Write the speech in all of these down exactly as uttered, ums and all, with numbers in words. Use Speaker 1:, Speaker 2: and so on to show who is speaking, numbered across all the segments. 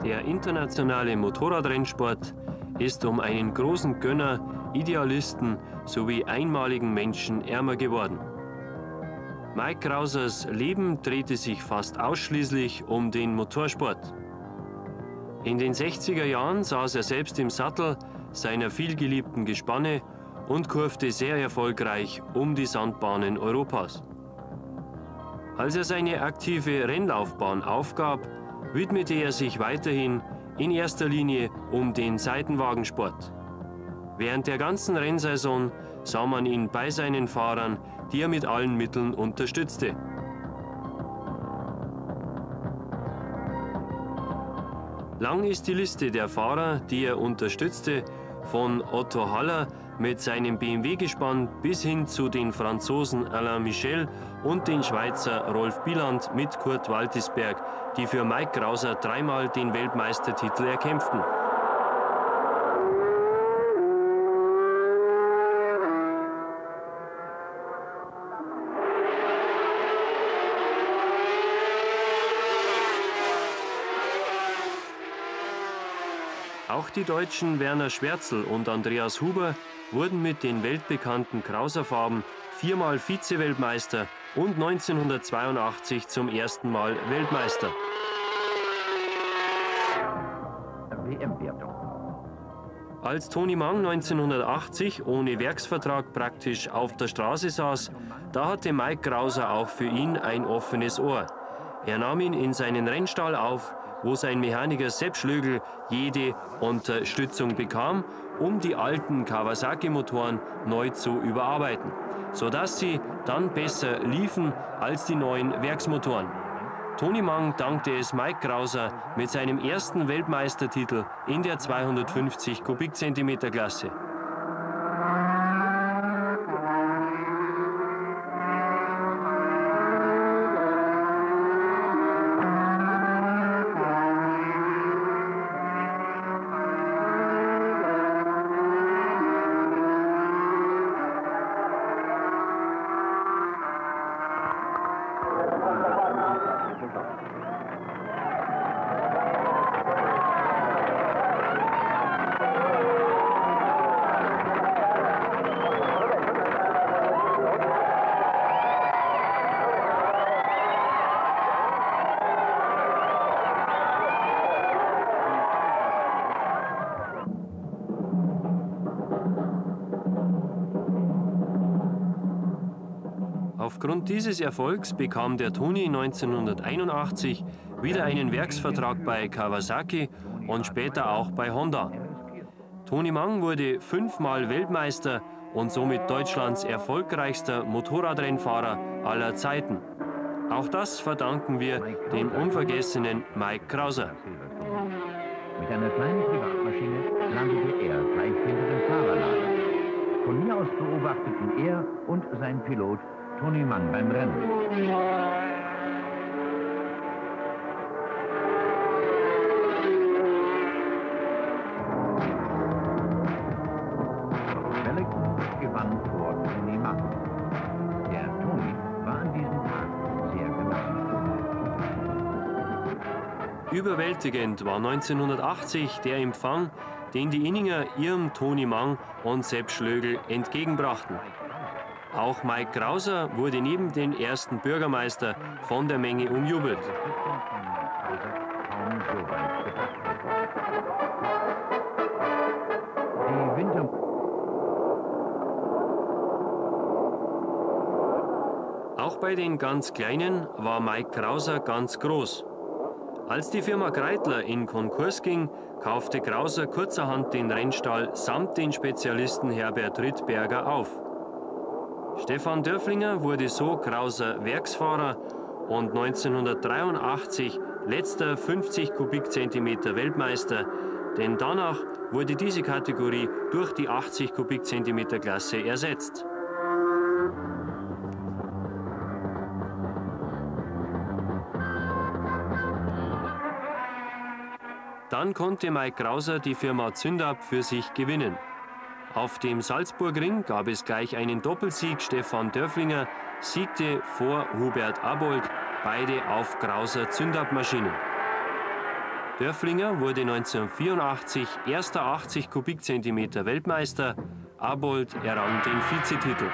Speaker 1: Der internationale Motorradrennsport ist um einen großen Gönner, Idealisten sowie einmaligen Menschen ärmer geworden. Mike Krausers Leben drehte sich fast ausschließlich um den Motorsport. In den sechziger Jahren saß er selbst im Sattel seiner vielgeliebten Gespanne und kurfte sehr erfolgreich um die Sandbahnen Europas. Als er seine aktive Rennlaufbahn aufgab, widmete er sich weiterhin in erster Linie um den Seitenwagensport. Während der ganzen Rennsaison sah man ihn bei seinen Fahrern, die er mit allen Mitteln unterstützte. Lang ist die Liste der Fahrer, die er unterstützte, von Otto Haller mit seinem B M W-Gespann bis hin zu den Franzosen Alain Michel und den Schweizer Rolf Biland mit Kurt Waltisberg, die für Mike Krauser dreimal den Weltmeistertitel erkämpften. Auch die Deutschen Werner Schwärzel und Andreas Huber wurden mit den weltbekannten Krauser-Farben viermal Vize-Weltmeister und neunzehnhundertzweiundachtzig zum ersten Mal Weltmeister.
Speaker 2: W M-Wertung.
Speaker 1: Als Toni Mang neunzehnhundertachtzig ohne Werksvertrag praktisch auf der Straße saß, da hatte Mike Krauser auch für ihn ein offenes Ohr. Er nahm ihn in seinen Rennstall auf, wo sein Mechaniker Sepp Schlögl jede Unterstützung bekam, um die alten Kawasaki-Motoren neu zu überarbeiten, sodass sie dann besser liefen als die neuen Werksmotoren. Toni Mang dankte es Mike Krauser mit seinem ersten Weltmeistertitel in der zweihundertfünfzig Kubikzentimeter Klasse. Aufgrund dieses Erfolgs bekam der Toni neunzehnhunderteinundachtzig wieder einen Werksvertrag bei Kawasaki und später auch bei Honda. Toni Mang wurde fünfmal Weltmeister und somit Deutschlands erfolgreichster Motorradrennfahrer aller Zeiten. Auch das verdanken wir dem unvergessenen Mike Krauser.
Speaker 2: Mit einer kleinen Privatmaschine landete er gleich hinter dem Fahrerlager. Von hier aus beobachteten er und sein Pilot Toni Mang beim Rennen. Wellington gewann vor Toni Mang. Der Toni war an diesem Tag sehr gelassen.
Speaker 1: Überwältigend war neunzehnhundertachtzig der Empfang, den die Inninger ihrem Toni Mang und Sepp Schlögl entgegenbrachten. Auch Mike Krauser wurde neben dem ersten Bürgermeister von der Menge umjubelt. Auch bei den ganz Kleinen war Mike Krauser ganz groß. Als die Firma Kreitler in Konkurs ging, kaufte Krauser kurzerhand den Rennstall samt den Spezialisten Herbert Rittberger auf. Stefan Dörflinger wurde so Krauser Werksfahrer und neunzehnhundertdreiundachtzig letzter fünfzig Kubikzentimeter Weltmeister, denn danach wurde diese Kategorie durch die achtzig Kubikzentimeter Klasse ersetzt. Dann konnte Mike Krauser die Firma Zündab für sich gewinnen. Auf dem Salzburgring gab es gleich einen Doppelsieg. Stefan Dörflinger siegte vor Hubert Abold, beide auf Krauser Zündabmaschinen. Dörflinger wurde neunzehnhundertvierundachtzig erster achtzig Kubikzentimeter Weltmeister, Abold errang den Vizetitel.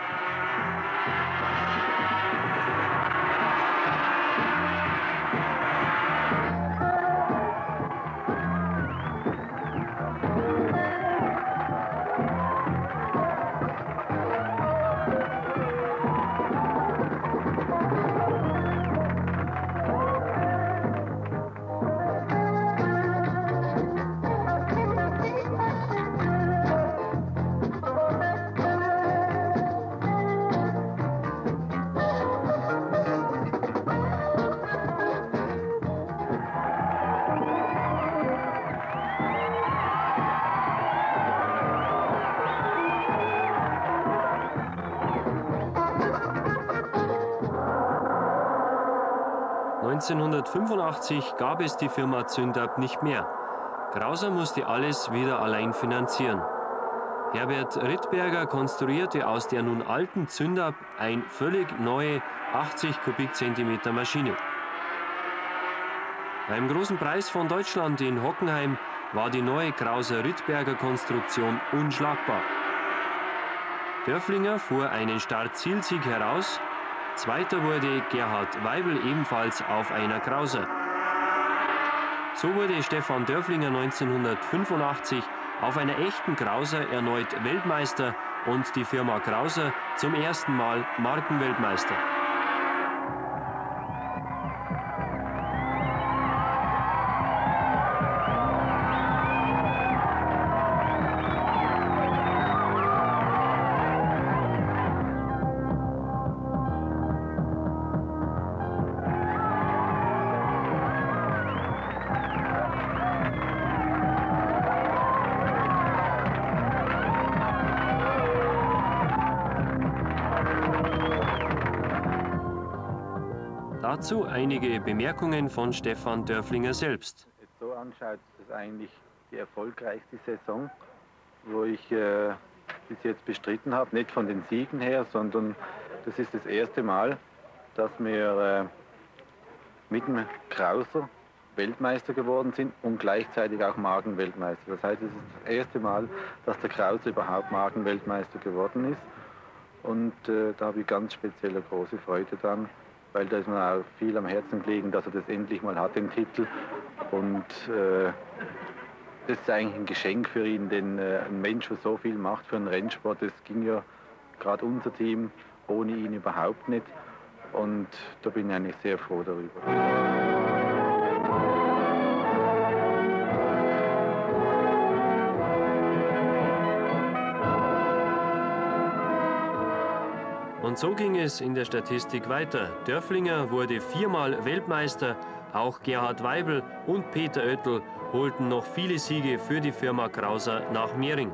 Speaker 1: neunzehnhundertfünfundachtzig gab es die Firma Zündab nicht mehr. Krauser musste alles wieder allein finanzieren. Herbert Rittberger konstruierte aus der nun alten Zündab eine völlig neue achtzig Kubikzentimeter Maschine. Beim Großen Preis von Deutschland in Hockenheim war die neue Krauser-Rittberger Konstruktion unschlagbar. Dörflinger fuhr einen Start-Ziel-Sieg heraus. Zweiter wurde Gerhard Weibel ebenfalls auf einer Krauser. So wurde Stefan Dörflinger neunzehnhundertfünfundachtzig auf einer echten Krauser erneut Weltmeister und die Firma Krauser zum ersten Mal Markenweltmeister. Dazu einige Bemerkungen von Stefan Dörflinger selbst.
Speaker 3: Wenn man es so anschaut, ist das eigentlich die erfolgreichste Saison, wo ich äh, bis jetzt bestritten habe. Nicht von den Siegen her, sondern das ist das erste Mal, dass wir äh, mit dem Krauser Weltmeister geworden sind und gleichzeitig auch Markenweltmeister. Das heißt, es ist das erste Mal, dass der Krauser überhaupt Markenweltmeister geworden ist. Und äh, da habe ich ganz spezielle große Freude dran, weil da ist mir auch viel am Herzen gelegen, dass er das endlich mal hat, den Titel. Und äh, das ist eigentlich ein Geschenk für ihn, denn äh, ein Mensch, der so viel macht für einen Rennsport, das ging ja gerade unser Team ohne ihn überhaupt nicht. Und da bin ich eigentlich sehr froh darüber.
Speaker 1: Und so ging es in der Statistik weiter. Dörflinger wurde viermal Weltmeister, auch Gerhard Weibel und Peter Oettel holten noch viele Siege für die Firma Krauser nach Mehring.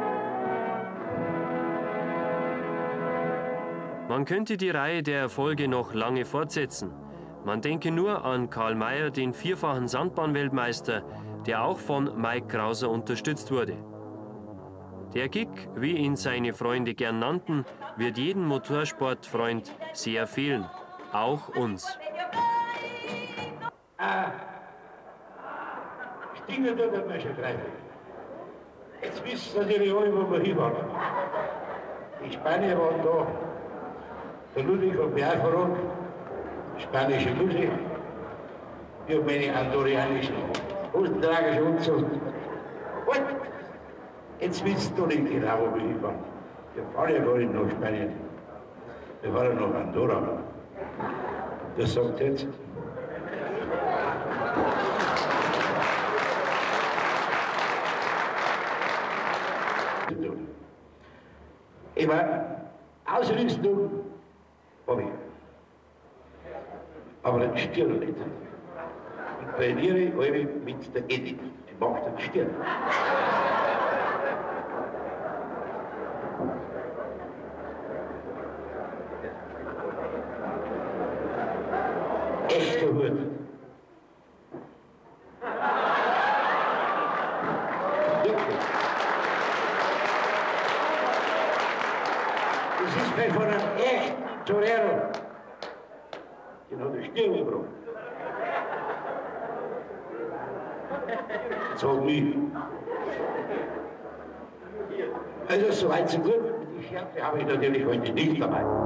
Speaker 1: Man könnte die Reihe der Erfolge noch lange fortsetzen. Man denke nur an Karl Mayer, den vierfachen Sandbahnweltmeister, der auch von Mike Krauser unterstützt wurde. Der Gig, wie ihn seine Freunde gern nannten, wird jedem Motorsportfreund sehr fehlen, auch uns.
Speaker 4: Ah, Stinger tut das mir schon greifen. Jetzt wissen natürlich alle, wo wir hin waren. Die Spanier waren da, der Ludwig hat mich auch verraten, spanische Lusi, ich habe meine andorianischen Hosentrager schon umgezogen. Halt! Jetzt wissen du nicht genau, wo wir hinfahren. Wir fahren ja gar nicht nach Spanien. Wir fahren nach Andorra. Das sagt jetzt. Ich meine, Ausrüstung habe ich. Aber den Stirn nicht. Ich trainiere alle mit der Edith. Die macht den Stirn. Echter Hut. Wirklich. Das ist mir von einem echten Torero. Den hat die Stirn gebrochen. Sag mich. Also, soweit so gut. Die Schärfe habe ich natürlich heute nicht dabei.